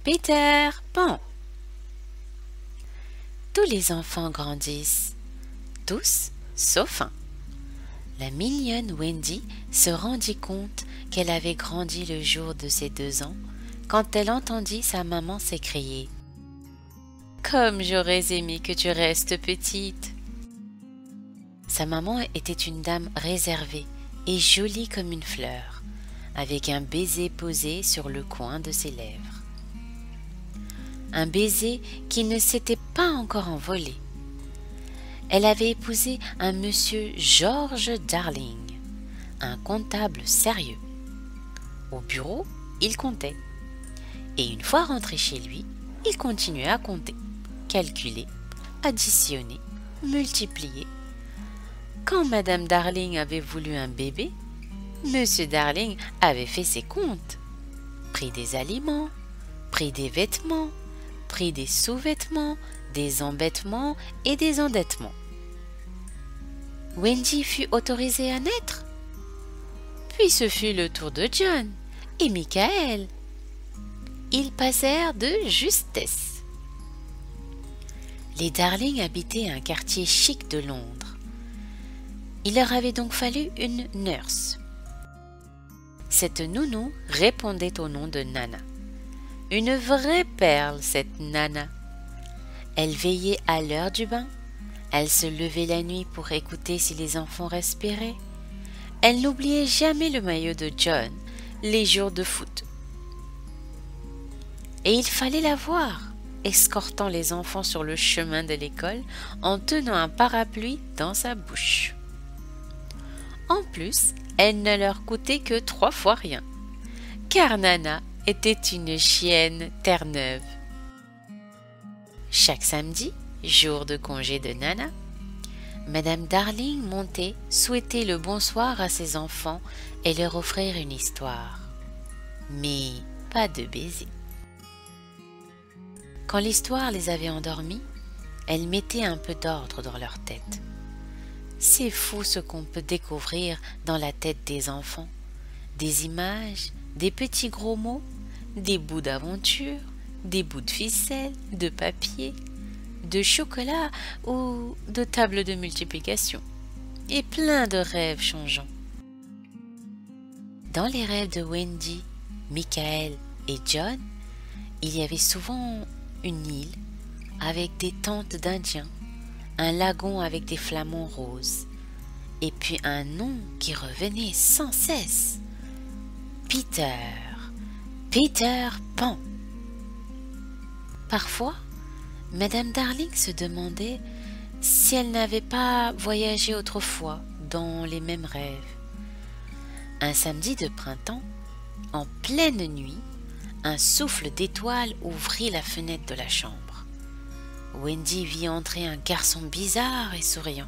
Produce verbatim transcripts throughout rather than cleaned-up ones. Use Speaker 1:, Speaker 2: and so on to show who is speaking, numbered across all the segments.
Speaker 1: Peter Pan. Tous les enfants grandissent, tous sauf un. La mignonne Wendy se rendit compte qu'elle avait grandi le jour de ses deux ans quand elle entendit sa maman s'écrier « Comme j'aurais aimé que tu restes petite !» Sa maman était une dame réservée et jolie comme une fleur, avec un baiser posé sur le coin de ses lèvres. Un baiser qui ne s'était pas encore envolé. Elle avait épousé un monsieur George Darling, un comptable sérieux. Au bureau, il comptait. Et une fois rentré chez lui, il continuait à compter, calculer, additionner, multiplier. Quand Madame Darling avait voulu un bébé, Monsieur Darling avait fait ses comptes, pris des aliments, pris des vêtements, pris des sous-vêtements, des embêtements et des endettements. Wendy fut autorisée à naître. Puis ce fut le tour de John et Michael. Ils passèrent de justesse. Les Darling habitaient un quartier chic de Londres. Il leur avait donc fallu une nurse. Cette nounou répondait au nom de Nana. Une vraie perle, cette Nana. Elle veillait à l'heure du bain. Elle se levait la nuit pour écouter si les enfants respiraient. Elle n'oubliait jamais le maillot de John, les jours de foot. Et il fallait la voir, escortant les enfants sur le chemin de l'école en tenant un parapluie dans sa bouche. En plus, elle ne leur coûtait que trois fois rien, car Nana était une chienne Terre-Neuve. Chaque samedi, jour de congé de Nana, Madame Darling montait souhaiter le bonsoir à ses enfants et leur offrir une histoire. Mais pas de baiser. Quand l'histoire les avait endormis, elle mettait un peu d'ordre dans leur tête. C'est fou ce qu'on peut découvrir dans la tête des enfants. Des images, des petits gros mots, des bouts d'aventure, des bouts de ficelle, de papier, de chocolat ou de table de multiplication, et plein de rêves changeants. Dans les rêves de Wendy, Michael et John, il y avait souvent une île avec des tentes d'Indiens, un lagon avec des flamants roses, et puis un nom qui revenait sans cesse. Peter, Peter Pan. Parfois, Madame Darling se demandait si elle n'avait pas voyagé autrefois dans les mêmes rêves. Un samedi de printemps, en pleine nuit, un souffle d'étoiles ouvrit la fenêtre de la chambre. Wendy vit entrer un garçon bizarre et souriant.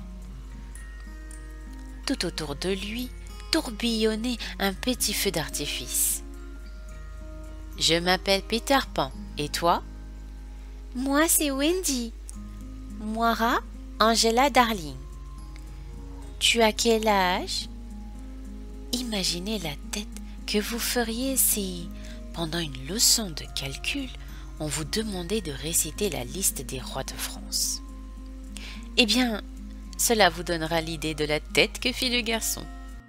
Speaker 1: Tout autour de lui tourbillonnait un petit feu d'artifice. « Je m'appelle Peter Pan, et toi ?»« Moi, c'est Wendy. Moira Angela Darling. »« Tu as quel âge ?» Imaginez la tête que vous feriez si, pendant une leçon de calcul, on vous demandait de réciter la liste des rois de France. Eh bien, cela vous donnera l'idée de la tête que fit le garçon.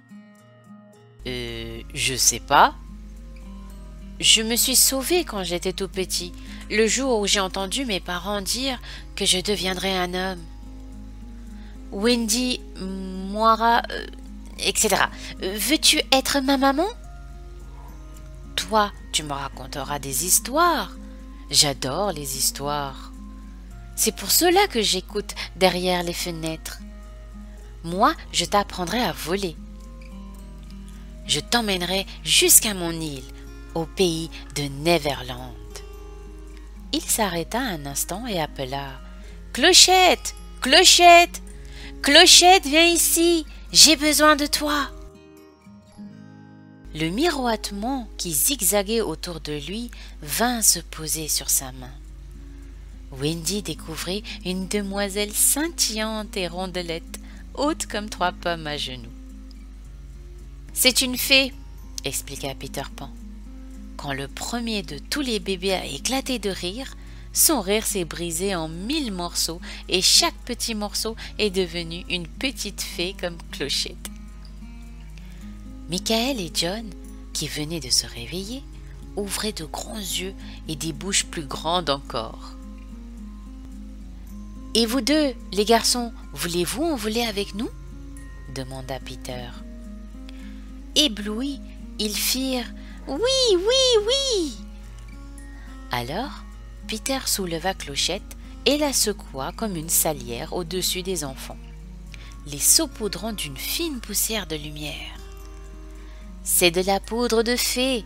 Speaker 1: Euh, je sais pas. Je me suis sauvé quand j'étais tout petit, le jour où j'ai entendu mes parents dire que je deviendrais un homme. Wendy, Moira, euh, et cetera. Veux-tu être ma maman? Toi, tu me raconteras des histoires. J'adore les histoires. C'est pour cela que j'écoute derrière les fenêtres. Moi, je t'apprendrai à voler. Je t'emmènerai jusqu'à mon île, au pays de Neverland. Il s'arrêta un instant et appela « Clochette! Clochette! Clochette, viens ici! J'ai besoin de toi !» Le miroitement qui zigzaguait autour de lui vint se poser sur sa main. Wendy découvrit une demoiselle scintillante et rondelette, haute comme trois pommes à genoux. « C'est une fée, » expliqua Peter Pan. Quand le premier de tous les bébés a éclaté de rire, son rire s'est brisé en mille morceaux et chaque petit morceau est devenu une petite fée comme Clochette. Michael et John, qui venaient de se réveiller, ouvraient de grands yeux et des bouches plus grandes encore. « Et vous deux, les garçons, voulez-vous envoler avec nous ?» demanda Peter. Éblouis, ils firent « Oui, oui, oui !» Alors, Peter souleva Clochette et la secoua comme une salière au-dessus des enfants, les saupoudrant d'une fine poussière de lumière. « C'est de la poudre de fée.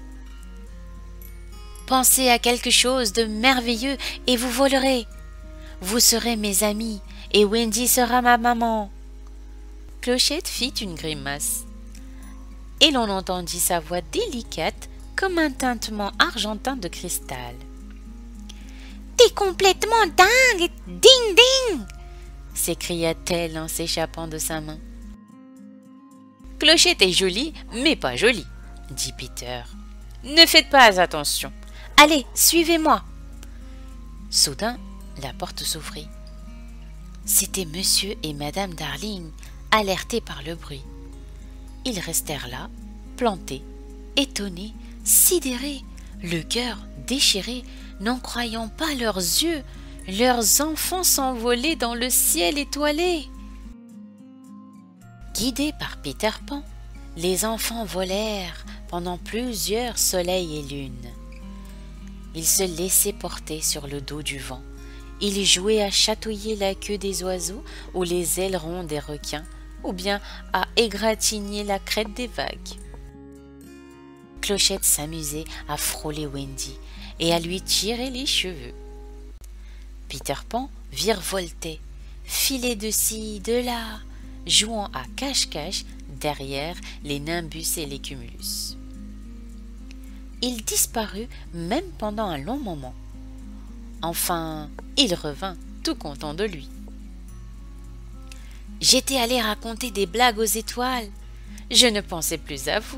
Speaker 1: Pensez à quelque chose de merveilleux et vous volerez. Vous serez mes amis et Wendy sera ma maman. » Clochette fit une grimace et l'on entendit sa voix délicate comme un tintement argentin de cristal. « T'es complètement dingue, ding ding !» s'écria-t-elle en s'échappant de sa main. « Clochette est jolie, mais pas jolie, » dit Peter. « Ne faites pas attention. Allez, suivez-moi. » Soudain, la porte s'ouvrit. C'étaient Monsieur et Madame Darling, alertés par le bruit. Ils restèrent là, plantés, étonnés, sidérés, le cœur déchiré, n'en croyant pas leurs yeux, leurs enfants s'envolaient dans le ciel étoilé. Guidés par Peter Pan, les enfants volèrent pendant plusieurs soleils et lunes. Ils se laissaient porter sur le dos du vent. Ils jouaient à chatouiller la queue des oiseaux ou les ailerons des requins, ou bien à égratigner la crête des vagues. Clochette s'amusait à frôler Wendy et à lui tirer les cheveux. Peter Pan virevoltait, filait de ci, de là, jouant à cache-cache derrière les nimbus et les cumulus. Il disparut même pendant un long moment. Enfin, il revint tout content de lui. « J'étais allé raconter des blagues aux étoiles. Je ne pensais plus à vous. »«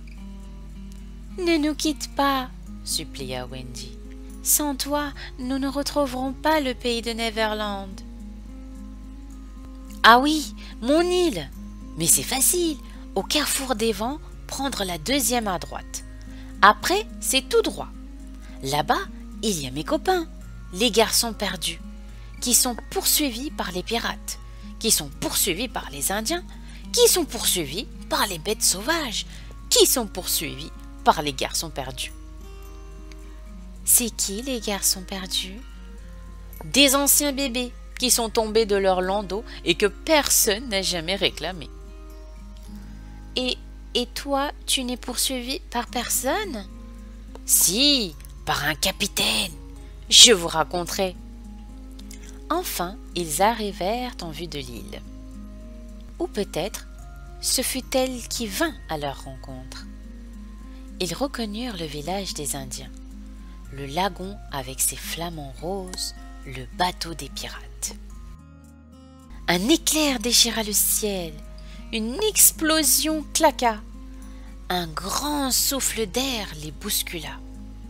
Speaker 1: Ne nous quitte pas, » supplia Wendy. « Sans toi, nous ne retrouverons pas le pays de Neverland. »« Ah oui, mon île. Mais c'est facile. Au carrefour des vents, prendre la deuxième à droite. Après, c'est tout droit. Là-bas, il y a mes copains, les garçons perdus, qui sont poursuivis par les pirates, qui sont poursuivis par les Indiens, qui sont poursuivis par les bêtes sauvages, qui sont poursuivis par les garçons perdus. » « C'est qui les garçons perdus ?»« Des anciens bébés qui sont tombés de leur landau et que personne n'a jamais réclamé. »« Et, et toi, tu n'es poursuivi par personne ?»« Si, par un capitaine. Je vous raconterai. » Enfin, ils arrivèrent en vue de l'île. Ou peut-être, ce fut elle qui vint à leur rencontre. Ils reconnurent le village des Indiens, le lagon avec ses flamants roses, le bateau des pirates. Un éclair déchira le ciel, une explosion claqua, un grand souffle d'air les bouscula.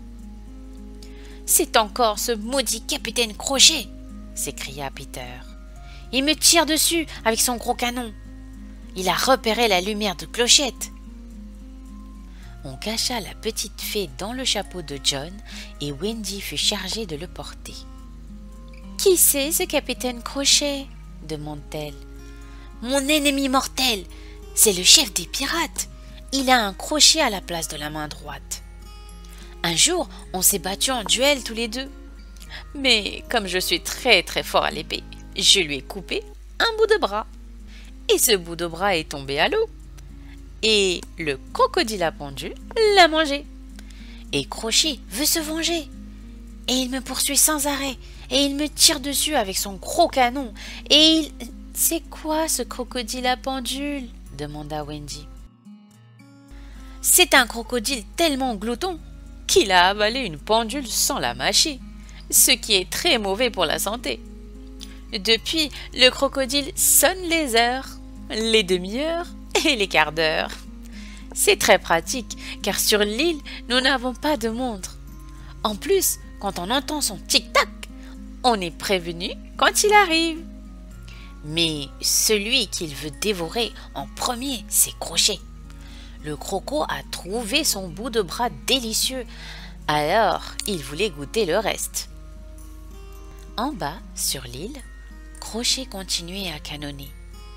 Speaker 1: « C'est encore ce maudit capitaine Crochet !» s'écria Peter. « Il me tire dessus avec son gros canon. Il a repéré la lumière de Clochette. » On cacha la petite fée dans le chapeau de John et Wendy fut chargée de le porter. « Qui c'est ce capitaine Crochet ?» demande-t-elle. « Mon ennemi mortel, c'est le chef des pirates. Il a un crochet à la place de la main droite. Un jour, on s'est battus en duel tous les deux. Mais comme je suis très très fort à l'épée, je lui ai coupé un bout de bras. Et ce bout de bras est tombé à l'eau. Et le crocodile à pendu l'a mangé. Et Crochet veut se venger. Et il me poursuit sans arrêt. Et il me tire dessus avec son gros canon. Et il... C'est quoi ce crocodile à pendule ? demanda Wendy. C'est un crocodile tellement glouton qu'il a avalé une pendule sans la mâcher, ce qui est très mauvais pour la santé. Depuis, le crocodile sonne les heures, les demi-heures et les quarts d'heure. C'est très pratique, car sur l'île, nous n'avons pas de montre. En plus, quand on entend son tic-tac, on est prévenu quand il arrive. Mais celui qu'il veut dévorer en premier, c'est Crochet. Le croco a trouvé son bout de bras délicieux, alors il voulait goûter le reste. En bas, sur l'île, Crochet continuait à canonner.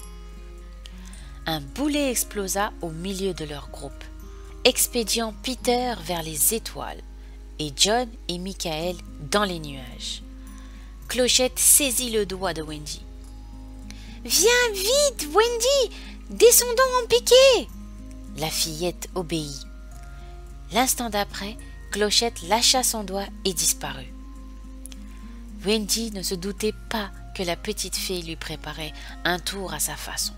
Speaker 1: Un boulet explosa au milieu de leur groupe, expédiant Peter vers les étoiles et John et Michael dans les nuages. Clochette saisit le doigt de Wendy. « Viens vite, Wendy! Descendons en piqué !» La fillette obéit. L'instant d'après, Clochette lâcha son doigt et disparut. Wendy ne se doutait pas que la petite fille lui préparait un tour à sa façon.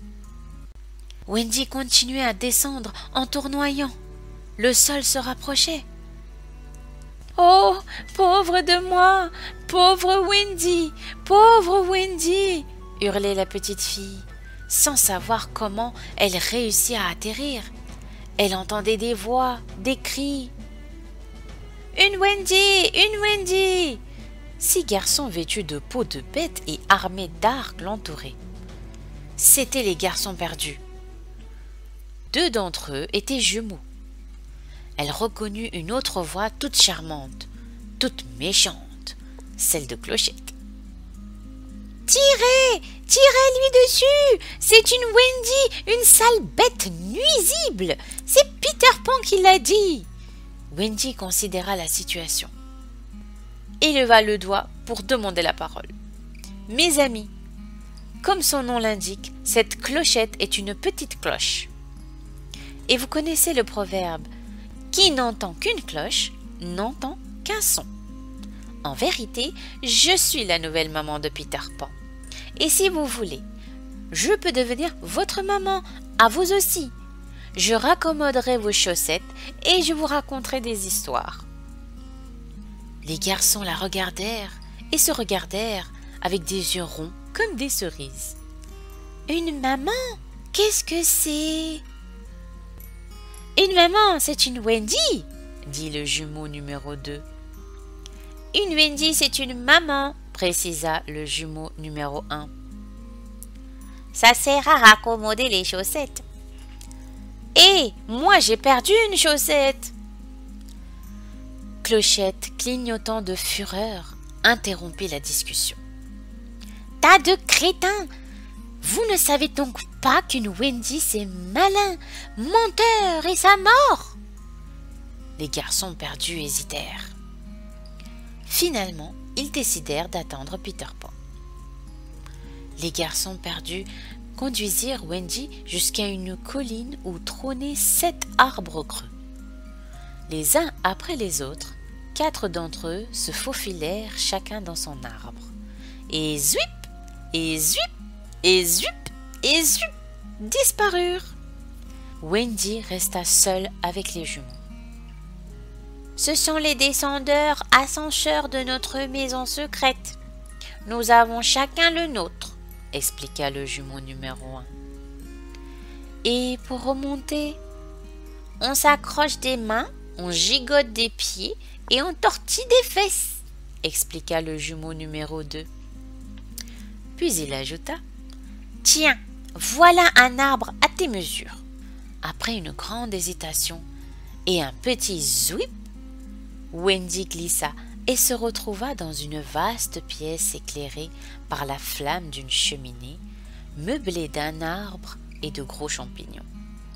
Speaker 1: Wendy continuait à descendre en tournoyant. Le sol se rapprochait. « Oh, pauvre de moi! Pauvre Wendy! Pauvre Wendy !» hurlait la petite fille, sans savoir comment elle réussit à atterrir. Elle entendait des voix, des cris. « Une Wendy! Une Wendy !» Six garçons vêtus de peau de bête et armés d'arcs l'entouraient. C'étaient les garçons perdus. Deux d'entre eux étaient jumeaux. Elle reconnut une autre voix toute charmante, toute méchante, celle de Clochette. « Tirez! Tirez-lui dessus! C'est une Wendy, une sale bête nuisible! C'est Peter Pan qui l'a dit !» Wendy considéra la situation et leva le doigt pour demander la parole. « Mes amis, comme son nom l'indique, cette clochette est une petite cloche. Et vous connaissez le proverbe « Qui n'entend qu'une cloche, n'entend qu'un son ». En vérité, je suis la nouvelle maman de Peter Pan. Et si vous voulez, je peux devenir votre maman, à vous aussi. Je raccommoderai vos chaussettes et je vous raconterai des histoires. » Les garçons la regardèrent et se regardèrent avec des yeux ronds comme des cerises. « Une maman? Qu'est-ce que c'est ?»« Une maman, c'est une Wendy !» dit le jumeau numéro deux. « Une Wendy, c'est une maman !» précisa le jumeau numéro un. « Ça sert à raccommoder les chaussettes. »« Hé, moi j'ai perdu une chaussette !» Clochette, clignotant de fureur, interrompit la discussion. « Tas de crétins! Vous ne savez donc pas qu'une Wendy c'est malin, menteur et sa mort !» Les garçons perdus hésitèrent. Finalement, ils décidèrent d'attendre Peter Pan. Les garçons perdus conduisirent Wendy jusqu'à une colline où trônaient sept arbres creux. Les uns après les autres, quatre d'entre eux se faufilèrent chacun dans son arbre. Et zuip, et zuip, et zuip, et zuip, disparurent. Wendy resta seule avec les jumeaux. « Ce sont les descendeurs ascenseurs de notre maison secrète. Nous avons chacun le nôtre, » expliqua le jumeau numéro un. « Et pour remonter, on s'accroche des mains, on gigote des pieds et on tortille des fesses, » expliqua le jumeau numéro deux. Puis il ajouta « Tiens, voilà un arbre à tes mesures. » Après une grande hésitation et un petit zouip, Wendy glissa et se retrouva dans une vaste pièce éclairée par la flamme d'une cheminée, meublée d'un arbre et de gros champignons.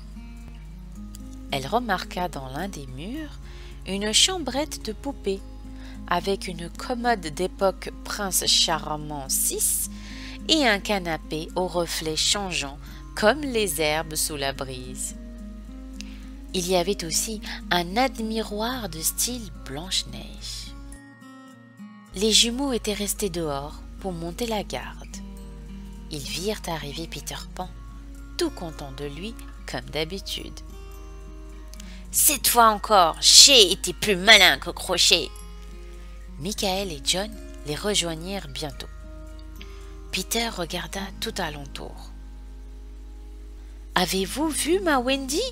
Speaker 1: Elle remarqua dans l'un des murs une chambrette de poupée avec une commode d'époque Prince Charmant six et un canapé aux reflets changeants comme les herbes sous la brise. Il y avait aussi un admiroir de style Blanche-Neige. Les jumeaux étaient restés dehors pour monter la garde. Ils virent arriver Peter Pan, tout content de lui comme d'habitude. « Cette fois encore, Chez était plus malin que Crochet !» Michael et John les rejoignirent bientôt. Peter regarda tout alentour. « Avez-vous vu ma Wendy ?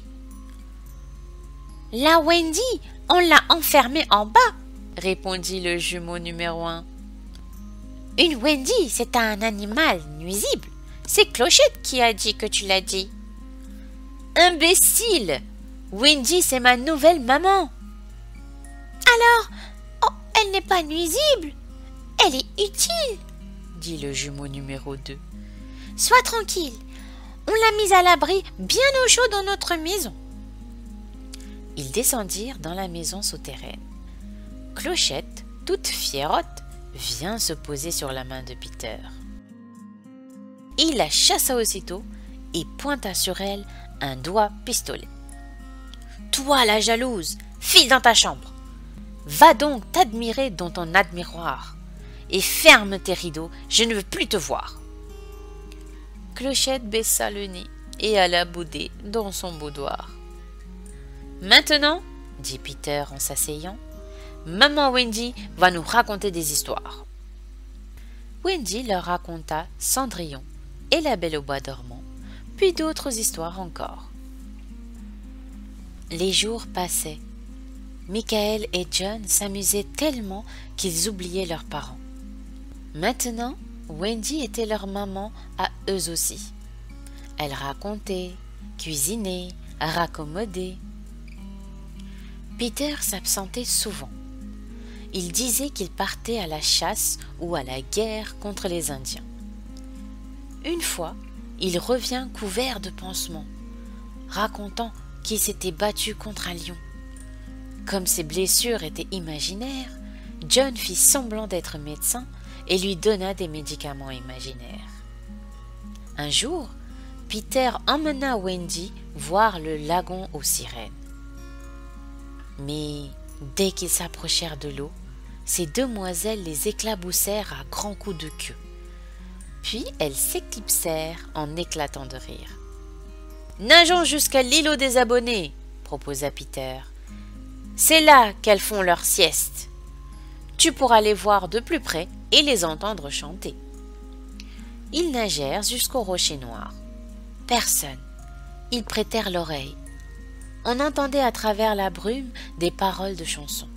Speaker 1: La Wendy, on l'a enfermée en bas, répondit le jumeau numéro un. Une Wendy, c'est un animal nuisible. C'est Clochette qui a dit que tu l'as dit. Imbécile! Wendy, c'est ma nouvelle maman. Alors, oh, elle n'est pas nuisible. Elle est utile, dit le jumeau numéro deux. Sois tranquille, on l'a mise à l'abri bien au chaud dans notre maison. Ils descendirent dans la maison souterraine. Clochette, toute fiérotte, vient se poser sur la main de Peter. Il la chassa aussitôt et pointa sur elle un doigt pistolet. « Toi, la jalouse, file dans ta chambre. Va donc t'admirer dans ton admiroir et ferme tes rideaux, je ne veux plus te voir. » Clochette baissa le nez et alla bouder dans son boudoir. « Maintenant, dit Peter en s'asseyant, maman Wendy va nous raconter des histoires. » Wendy leur raconta Cendrillon et la Belle au bois dormant, puis d'autres histoires encore. Les jours passaient. Michael et John s'amusaient tellement qu'ils oubliaient leurs parents. Maintenant, Wendy était leur maman à eux aussi. Elle racontait, cuisinait, raccommodait. Peter s'absentait souvent. Il disait qu'il partait à la chasse ou à la guerre contre les Indiens. Une fois, il revient couvert de pansements, racontant qu'il s'était battu contre un lion. Comme ses blessures étaient imaginaires, John fit semblant d'être médecin et lui donna des médicaments imaginaires. Un jour, Peter emmena Wendy voir le lagon aux sirènes. Mais dès qu'ils s'approchèrent de l'eau, ces demoiselles les éclaboussèrent à grands coups de queue. Puis elles s'éclipsèrent en éclatant de rire. « Nageons jusqu'à l'îlot des abonnés, » proposa Peter. « C'est là qu'elles font leur sieste. Tu pourras les voir de plus près et les entendre chanter. » Ils nagèrent jusqu'au rocher noir. Personne. Ils prêtèrent l'oreille. On entendait à travers la brume des paroles de chansons.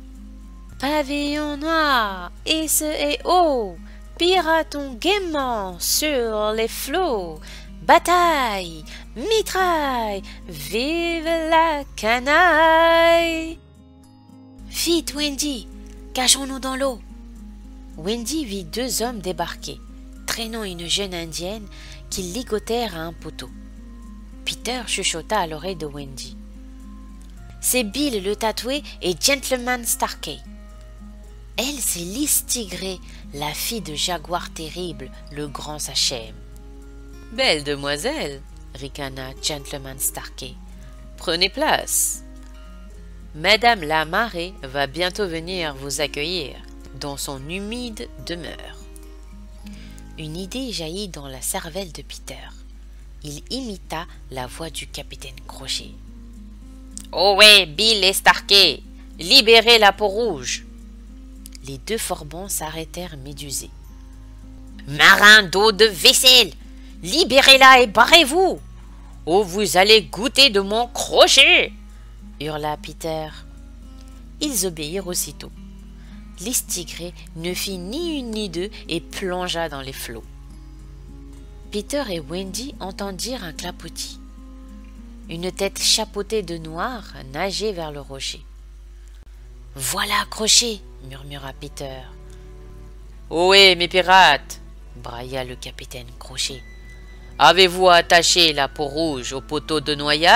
Speaker 1: Pavillon noir, et ce est haut, piratons gaiement sur les flots. Bataille, mitraille, vive la canaille. Vite, Wendy, cachons-nous dans l'eau. Wendy vit deux hommes débarquer, traînant une jeune indienne qu'ils ligotèrent à un poteau. Peter chuchota à l'oreille de Wendy. C'est Bill le tatoué et Gentleman Starkey. Elle, c'est Lys Tigré, la fille de Jaguar Terrible, le grand Sachem. Belle demoiselle, ricana Gentleman Starkey. Prenez place. Madame la marée va bientôt venir vous accueillir dans son humide demeure. Une idée jaillit dans la cervelle de Peter. Il imita la voix du capitaine Crochet. « Oh ouais, Bill et Starkey, libérez la peau rouge !» Les deux forbans s'arrêtèrent médusés. « Marin d'eau de vaisselle, libérez-la et barrez-vous, ou vous allez goûter de mon crochet !» hurla Peter. Ils obéirent aussitôt. Lys Tigré ne fit ni une ni deux et plongea dans les flots. Peter et Wendy entendirent un clapotis. Une tête chapeautée de noir nageait vers le rocher. « Voilà Crochet !» murmura Peter. « Ohé, mes pirates !» brailla le capitaine Crochet. « Avez-vous attaché la peau rouge au poteau de noyade ?»«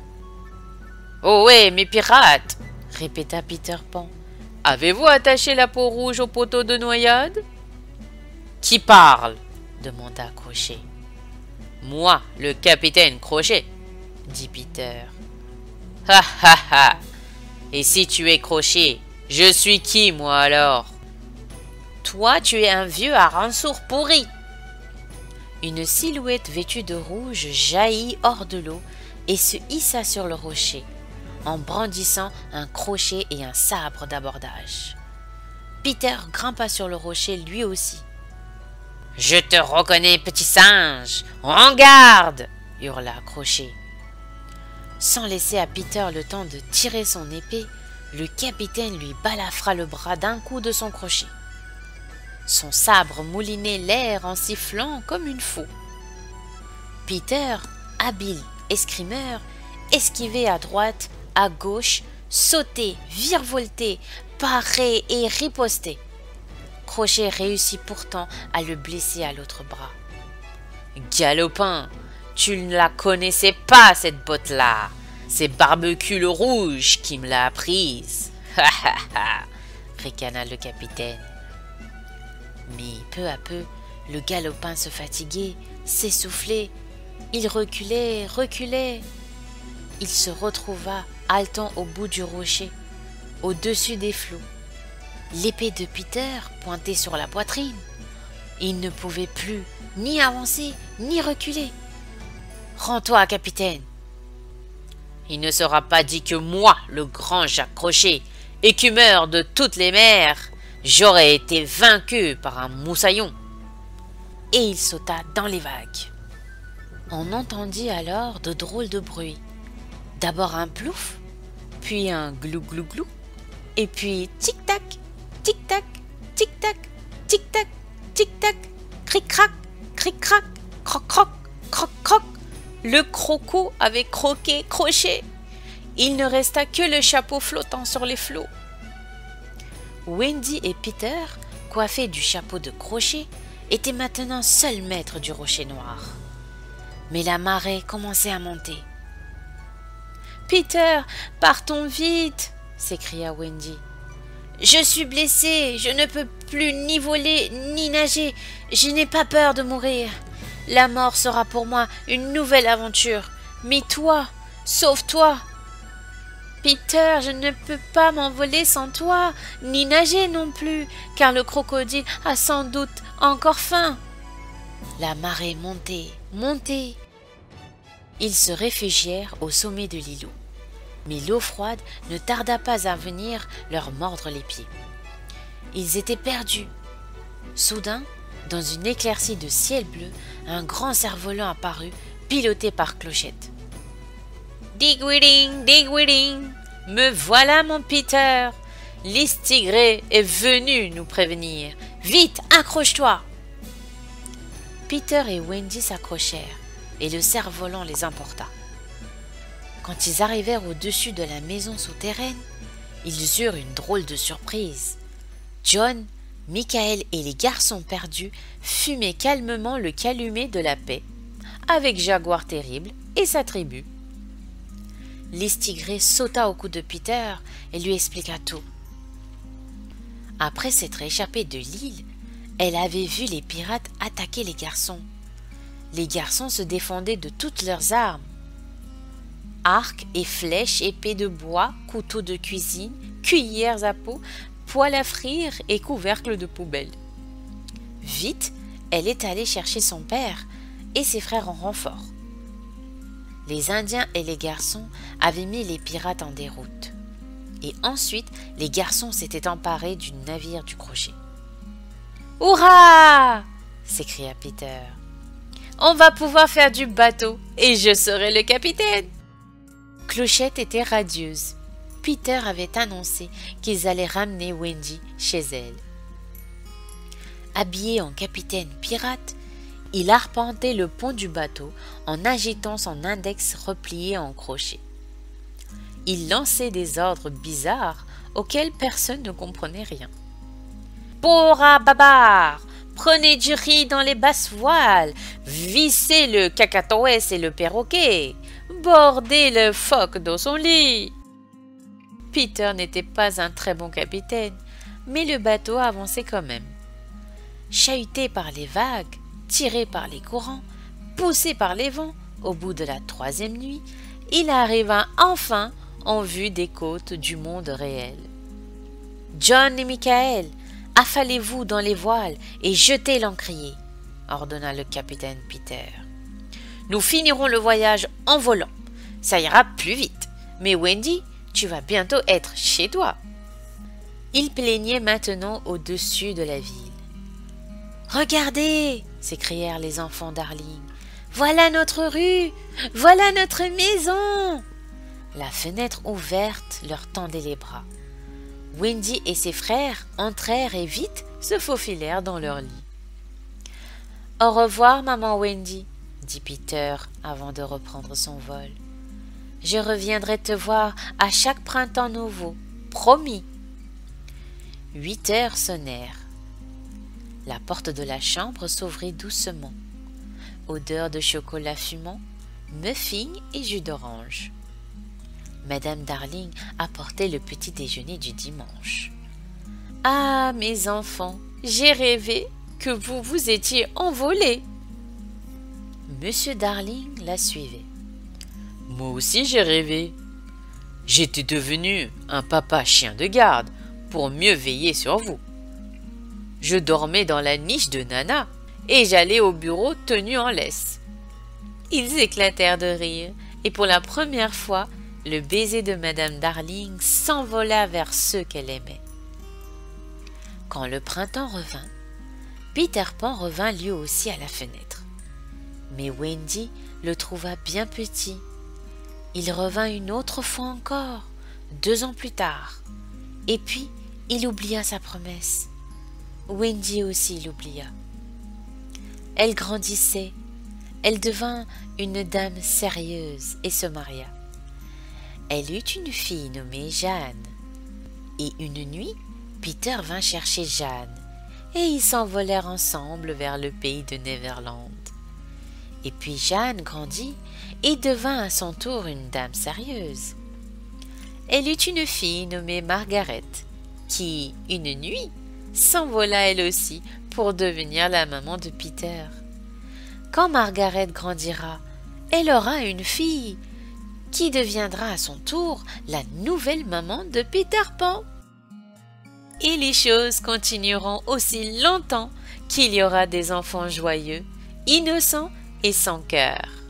Speaker 1: Ohé, mes pirates !» répéta Peter Pan. « Avez-vous attaché la peau rouge au poteau de noyade ?»« Qui parle ?» demanda Crochet. « Moi, le capitaine Crochet, » dit Peter. « Ha ha ha! Et si tu es Crochet, je suis qui, moi, alors ?»« Toi, tu es un vieux harançour pourri !» Une silhouette vêtue de rouge jaillit hors de l'eau et se hissa sur le rocher, en brandissant un crochet et un sabre d'abordage. Peter grimpa sur le rocher lui aussi. « Je te reconnais, petit singe! En garde !» hurla Crochet. Sans laisser à Peter le temps de tirer son épée, le capitaine lui balafra le bras d'un coup de son crochet. Son sabre moulinait l'air en sifflant comme une faux. Peter, habile escrimeur, esquivait à droite, à gauche, sautait, virevoltait, parait et ripostait. Crochet réussit pourtant à le blesser à l'autre bras. « Galopin, tu ne la connaissais pas cette botte-là. C'est Barbecue le Rouge qui me l'a apprise. » Ha ha ha, ricana le capitaine. Mais peu à peu, le galopin se fatiguait, s'essoufflait. Il reculait, reculait. Il se retrouva haletant au bout du rocher, au-dessus des flots. L'épée de Peter pointait sur la poitrine. Il ne pouvait plus ni avancer, ni reculer. « Rends-toi, capitaine !»« Il ne sera pas dit que moi, le grand Jacques Crochet, écumeur de toutes les mers, j'aurais été vaincu par un moussaillon. » Et il sauta dans les vagues. On entendit alors de drôles de bruits. D'abord un plouf, puis un glou-glou-glou, et puis tic-tac, tic-tac, tic-tac, tic-tac, tic-tac, cric-crac, cric-crac, croc-croc, croc-croc. Le croco avait croqué Crochet. Il ne resta que le chapeau flottant sur les flots. Wendy et Peter, coiffés du chapeau de Crochet, étaient maintenant seuls maîtres du rocher noir. Mais la marée commençait à monter. « Peter, partons vite !» s'écria Wendy. « Je suis blessée, je ne peux plus ni voler ni nager, je n'ai pas peur de mourir. La mort sera pour moi une nouvelle aventure, mais toi, sauve-toi !»« Peter, je ne peux pas m'envoler sans toi, ni nager non plus, car le crocodile a sans doute encore faim. » La marée montait, montait. Ils se réfugièrent au sommet de l'îlot. Mais l'eau froide ne tarda pas à venir leur mordre les pieds. Ils étaient perdus. Soudain, dans une éclaircie de ciel bleu, un grand cerf-volant apparut, piloté par Clochette. « Digwilling, digwilling, me voilà mon Peter. L'Istigré est venu nous prévenir. Vite, accroche-toi !» Peter et Wendy s'accrochèrent, et le cerf-volant les emporta. Quand ils arrivèrent au-dessus de la maison souterraine, ils eurent une drôle de surprise. John, Michael et les garçons perdus fumaient calmement le calumet de la paix, avec Jaguar Terrible et sa tribu. L'Istigré sauta au cou de Peter et lui expliqua tout. Après s'être échappée de l'île, elle avait vu les pirates attaquer les garçons. Les garçons se défendaient de toutes leurs armes. Arcs et flèches, épées de bois, couteaux de cuisine, cuillères à peau, poêles à frire et couvercles de poubelle. Vite, elle est allée chercher son père et ses frères en renfort. Les Indiens et les garçons avaient mis les pirates en déroute. Et ensuite, les garçons s'étaient emparés du navire du Crochet. « Hurrah !» s'écria Peter. « On va pouvoir faire du bateau et je serai le capitaine !» Clochette était radieuse. Peter avait annoncé qu'ils allaient ramener Wendy chez elle. Habillé en capitaine pirate, il arpentait le pont du bateau en agitant son index replié en crochet. Il lançait des ordres bizarres auxquels personne ne comprenait rien. « Pour à babar, prenez du riz dans les basses voiles, vissez le cacatoès et le perroquet, bordez le phoque dans son lit. » Peter n'était pas un très bon capitaine, mais le bateau avançait quand même. Chahuté par les vagues, tiré par les courants, poussé par les vents, au bout de la troisième nuit, il arriva enfin en vue des côtes du monde réel. « John et Michael, affalez-vous dans les voiles et jetez l'encrier, » ordonna le capitaine Peter. « Nous finirons le voyage en volant. Ça ira plus vite. Mais Wendy, tu vas bientôt être chez toi. » Il plaignait maintenant au-dessus de la ville. « Regardez !» s'écrièrent les enfants Darling. « Voilà notre rue! Voilà notre maison !» La fenêtre ouverte leur tendait les bras. Wendy et ses frères entrèrent et vite se faufilèrent dans leur lit. « Au revoir, maman Wendy, » dit Peter avant de reprendre son vol. « Je reviendrai te voir à chaque printemps nouveau, promis. » Huit heures sonnèrent. La porte de la chambre s'ouvrit doucement. Odeur de chocolat fumant, muffins et jus d'orange. Madame Darling apportait le petit déjeuner du dimanche. « Ah, mes enfants, j'ai rêvé que vous vous étiez envolés. » Monsieur Darling la suivait. « Moi aussi j'ai rêvé. J'étais devenu un papa chien de garde pour mieux veiller sur vous. Je dormais dans la niche de Nana et j'allais au bureau tenu en laisse. » Ils éclatèrent de rire et pour la première fois, le baiser de Madame Darling s'envola vers ceux qu'elle aimait. Quand le printemps revint, Peter Pan revint lui aussi à la fenêtre. Mais Wendy le trouva bien petit. Il revint une autre fois encore, deux ans plus tard. Et puis, il oublia sa promesse. Wendy aussi l'oublia. Elle grandissait. Elle devint une dame sérieuse et se maria. Elle eut une fille nommée Jeanne. Et une nuit, Peter vint chercher Jeanne, et ils s'envolèrent ensemble vers le pays de Neverland. Et puis Jeanne grandit et devint à son tour une dame sérieuse. Elle eut une fille nommée Margaret, qui, une nuit, s'envola elle aussi pour devenir la maman de Peter. Quand Margaret grandira, elle aura une fille, qui deviendra à son tour la nouvelle maman de Peter Pan. Et les choses continueront aussi longtemps qu'il y aura des enfants joyeux, innocents et sans cœur.